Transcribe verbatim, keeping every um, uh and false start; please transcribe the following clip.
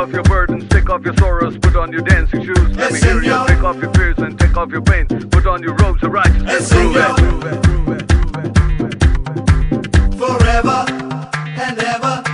off your burdens, take off your sorrows, put on your dancing shoes. Let me hear you. Take off your fears and take off your pain. Put on your robes of righteousness. Prove it. Forever and ever.